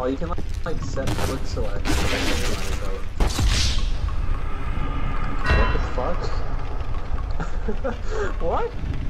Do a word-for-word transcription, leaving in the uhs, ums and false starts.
Oh, you can like, like set quick select. What the fuck? What?